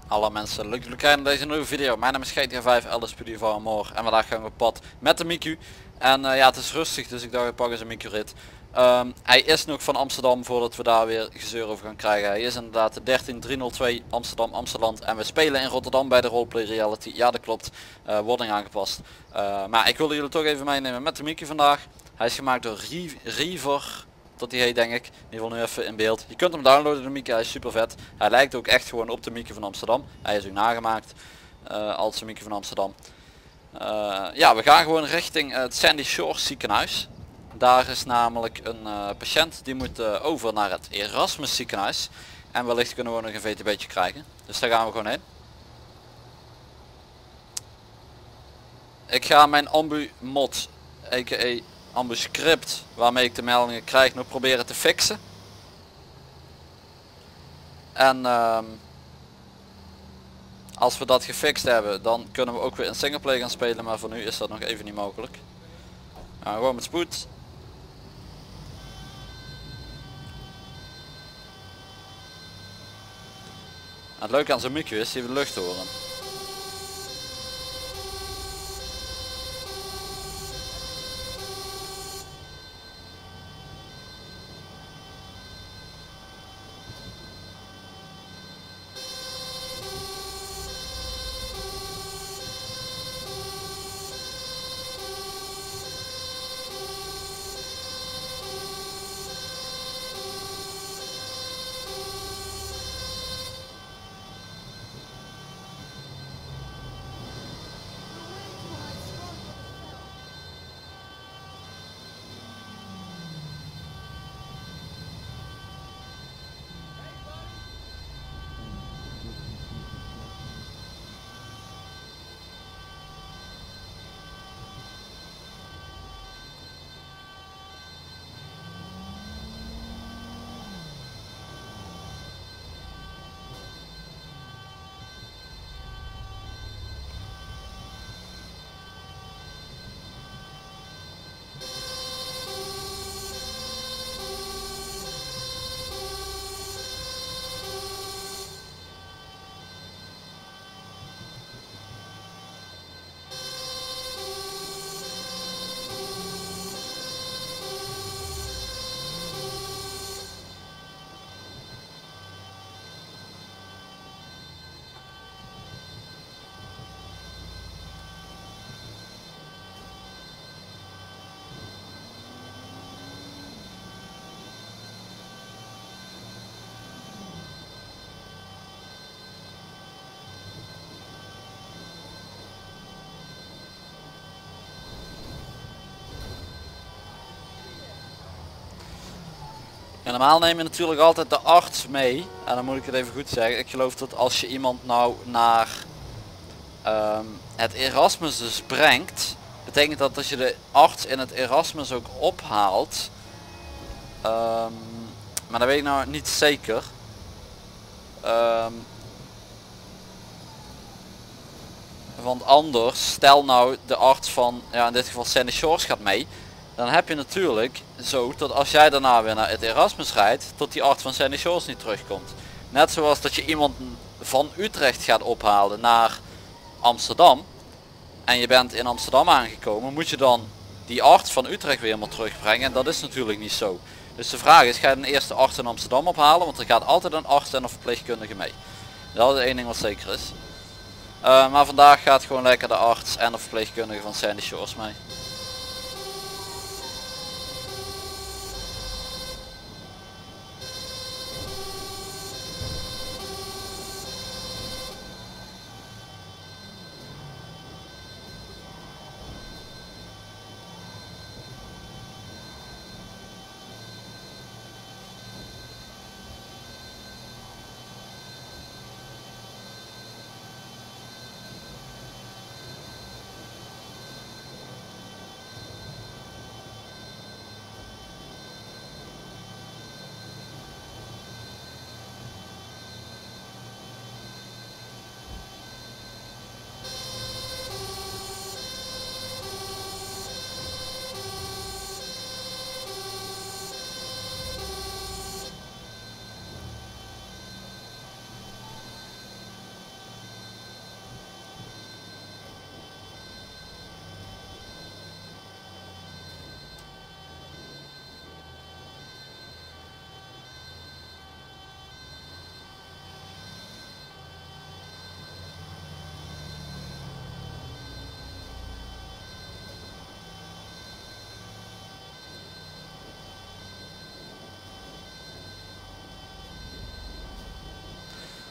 Alle mensen, leuk dat jullie kijken naar deze nieuwe video. Mijn naam is GTA 5, LSPD van Amor en vandaag gaan we op pad met de Miku. En ja, het is rustig, dus ik dacht ik pak eens een Miku rit. Hij is nog van Amsterdam voordat we daar weer gezeur over gaan krijgen. Hij is inderdaad de 13302 Amsterdam Amsterdam en we spelen in Rotterdam bij de Roleplay Reality. Ja, dat klopt, wording aangepast. Maar ik wilde jullie toch even meenemen met de Miku vandaag. Hij is gemaakt door River, dat die heet denk ik. In ieder geval nu even in beeld. Je kunt hem downloaden, de Miku, hij is super vet. Hij lijkt ook echt gewoon op de Miku van Amsterdam. Hij is ook nagemaakt als de Miku van Amsterdam. Ja, we gaan gewoon richting het Sandy Shores ziekenhuis. Daar is namelijk een patiënt die moet over naar het Erasmus ziekenhuis. En wellicht kunnen we nog een VTB'tje krijgen. Dus daar gaan we gewoon heen. Ik ga mijn ambu mod, a.k.a. ambu script, waarmee ik de meldingen krijg, nog proberen te fixen. En als we dat gefixt hebben, dan kunnen we ook weer in singleplay gaan spelen, maar voor nu is dat nog even niet mogelijk. Nou, gewoon met spoed. En het leuke aan zo'n Miku is, die we lucht horen. En normaal neem je natuurlijk altijd de arts mee. En dan moet ik het even goed zeggen. Ik geloof dat als je iemand nou naar het Erasmus dus brengt, betekent dat als je de arts in het Erasmus ook ophaalt. Maar dat weet ik nou niet zeker. Want anders, stel nou de arts van, ja in dit geval Sandy Shores gaat mee. Dan heb je natuurlijk zo dat als jij daarna weer naar het Erasmus rijdt, tot die arts van Sandy Shores niet terugkomt. Net zoals dat je iemand van Utrecht gaat ophalen naar Amsterdam. En je bent in Amsterdam aangekomen, moet je dan die arts van Utrecht weer helemaal terugbrengen. En dat is natuurlijk niet zo. Dus de vraag is, ga je een eerste arts in Amsterdam ophalen? Want er gaat altijd een arts en een verpleegkundige mee. Dat is één ding wat zeker is. Maar vandaag gaat gewoon lekker de arts en de verpleegkundige van Sandy Shores mee.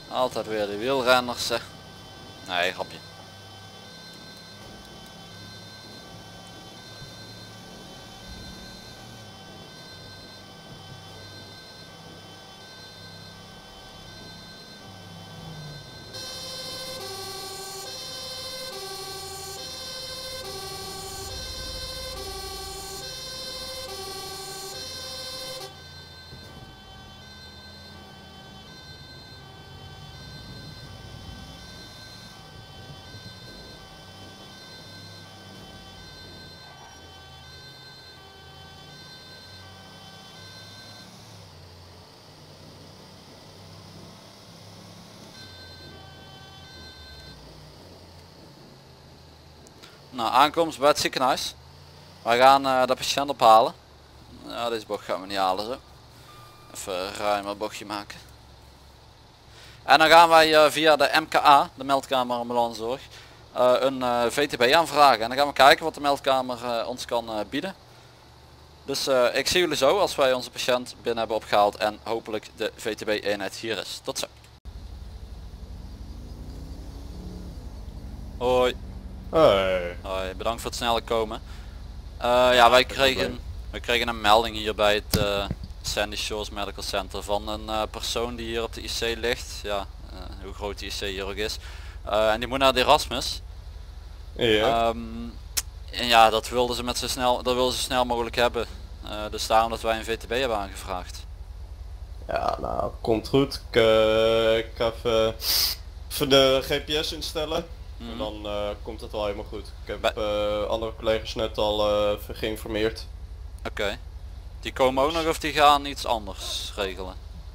Altijd weer de wielrenners. Nee, grapje. Nou, aankomst bij het ziekenhuis. Wij gaan de patiënt ophalen. Ja, deze bocht gaan we niet halen zo. Even ruim een bochtje maken. En dan gaan wij via de MKA, de meldkamer ambulancezorg, een VTB aanvragen. En dan gaan we kijken wat de meldkamer ons kan bieden. Dus ik zie jullie zo als wij onze patiënt binnen hebben opgehaald en hopelijk de VTB eenheid hier is. Tot zo. Hoi. Hey. Hoi, bedankt voor het snelle komen. Ja, wij kregen een melding hier bij het Sandy Shores Medical Center van een persoon die hier op de IC ligt. Ja, hoe groot de IC hier ook is. En die moet naar de Erasmus. Ja. En ja, dat wilden ze zo snel mogelijk hebben. Dus daarom dat wij een VTB hebben aangevraagd. Ja, nou, komt goed. Ik ga even de GPS instellen. En dan komt het wel helemaal goed. Ik heb andere collega's net al even geïnformeerd. Oké. Die komen ook nog of die gaan iets anders regelen?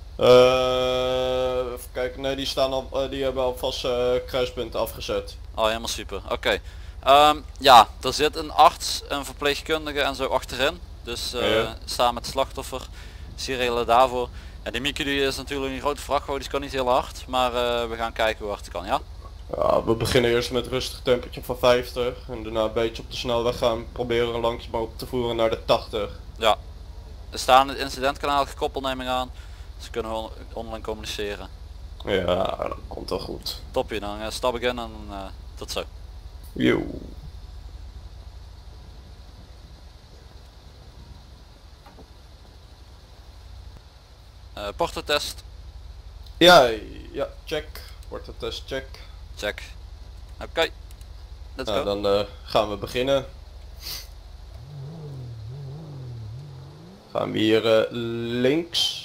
Even kijken, nee, die staan al, die hebben alvast kruispunten afgezet. Oh, helemaal super. Oké. Ja, er zit een arts, een verpleegkundige en zo achterin. Dus Ja. samen met het slachtoffer. Sirele daarvoor. En die Mieke die is natuurlijk een grote vrachtwagen, die kan niet heel hard. Maar we gaan kijken hoe hard het kan, ja? Ja, we beginnen eerst met een rustig temperatuur van 50 en daarna een beetje op de snelweg gaan proberen langzaam op te voeren naar de 80. Ja. Er staan het incidentkanaal gekoppeld, neem ik aan. Dus kunnen we online communiceren. Ja, dat komt wel goed. Topje, dan stap ik in en tot zo. Yo. Portotest. Ja, check. Wordt de test check. Check. Oké. Let's Nou, go. dan gaan we beginnen. Gaan we hier links.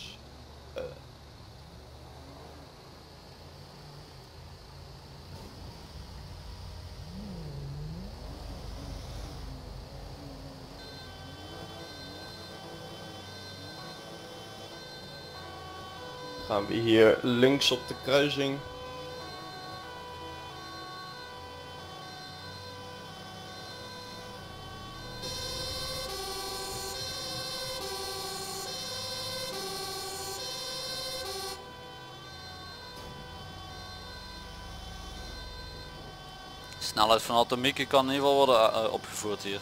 Gaan we hier links op de kruising. Snelheid van Atomieke kan in ieder geval worden opgevoerd hier.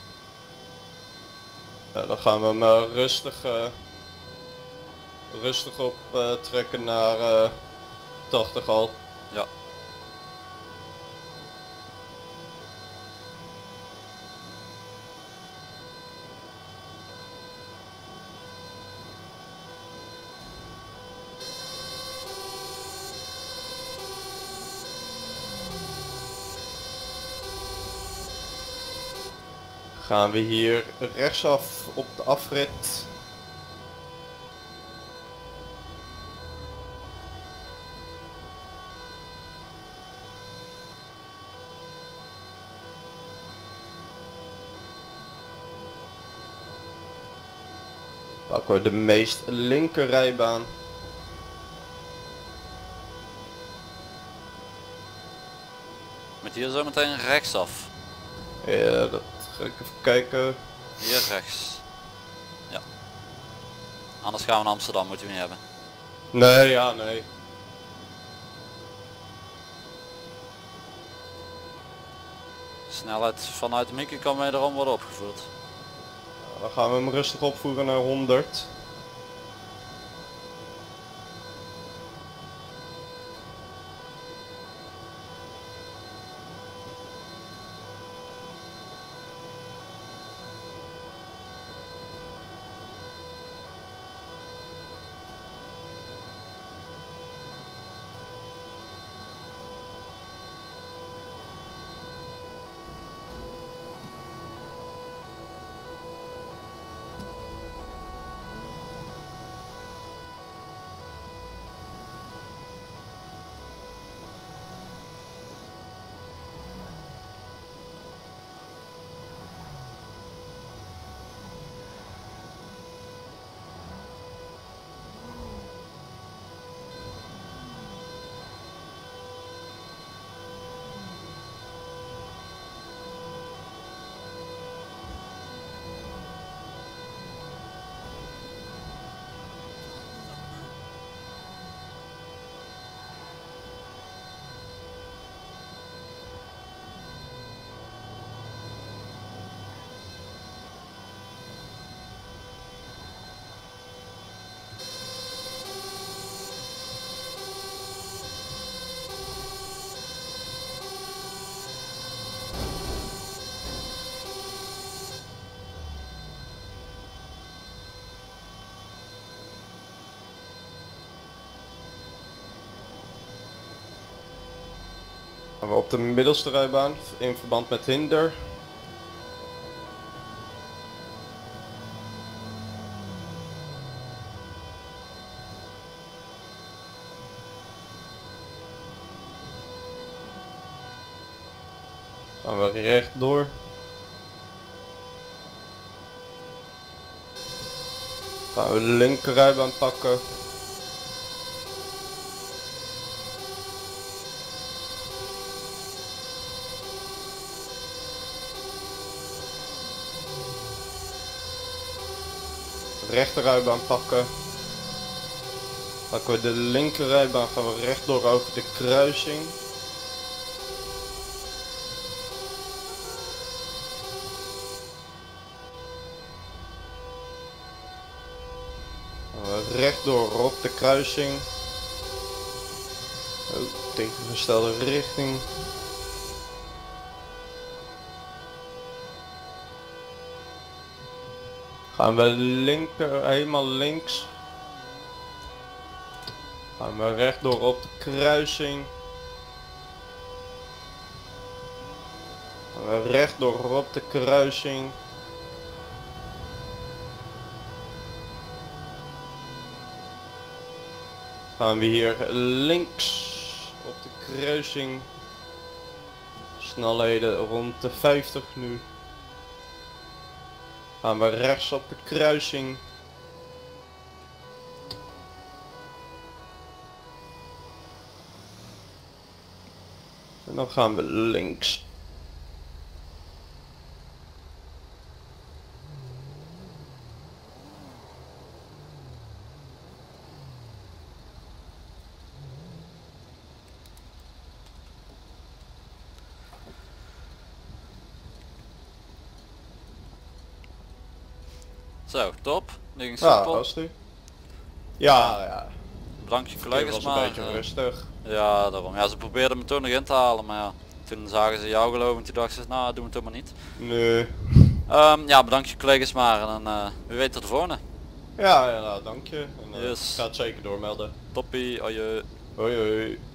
Ja, dan gaan we hem rustig op trekken naar 80 al. Ja. Gaan we hier rechtsaf op de afrit. Pakken we de meest linker rijbaan. Met hier zo meteen rechtsaf. Ja, dat ga ik even kijken. Hier rechts. Ja. Anders gaan we naar Amsterdam, moeten we niet hebben. Nee, ja, nee. Snelheid vanuit de Mieke kan wederom worden opgevoerd. Dan gaan we hem rustig opvoeren naar 100. Gaan we op de middelste rijbaan in verband met hinder. Gaan we rechtdoor. Gaan we de linkerrijbaan pakken. Rechterrijbaan pakken. Pakken we de linkerrijbaan, gaan we rechtdoor over de kruising. Rechtdoor op de kruising. Oh, tegengestelde richting. Gaan we linker, helemaal links. Gaan we rechtdoor op de kruising. Gaan we rechtdoor op de kruising. Gaan we hier links op de kruising. Snelheden rond de 50 nu. Gaan we rechts op de kruising. En dan gaan we links. Zo, top. Nu ging Ja, simpel. als nu. Ja. Bedankt je Het collega's was maar. een beetje rustig. Ja, daarom. Ja, ze probeerden me toen nog in te halen, maar ja. Toen zagen ze jou geloof ik en toen dachten ze, nou doen we het toch maar niet. Nee. Ja, bedankt je collega's maar en dan wie weet tot de volgende. Ja, nou, dank je. En, Yes. ik ga het zeker doormelden. Toppie, adieu. Hoi hoi.